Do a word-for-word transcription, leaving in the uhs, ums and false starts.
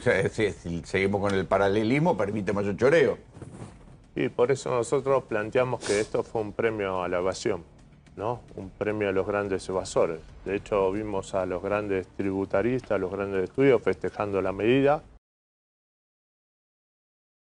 sea, si, si seguimos con el paralelismo, permite mayor choreo. Y por eso nosotros planteamos que esto fue un premio a la evasión, ¿no? Un premio a los grandes evasores. De hecho, vimos a los grandes tributaristas, a los grandes estudios festejando la medida.